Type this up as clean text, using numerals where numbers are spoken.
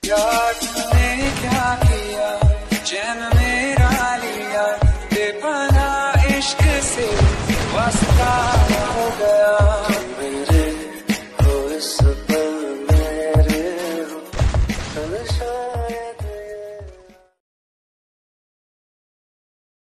यार तूने क्या किया, चैन मेरा लिया, बेपना इश्क से वास्ता हो गया। मेरे हो इस पल मेरे हो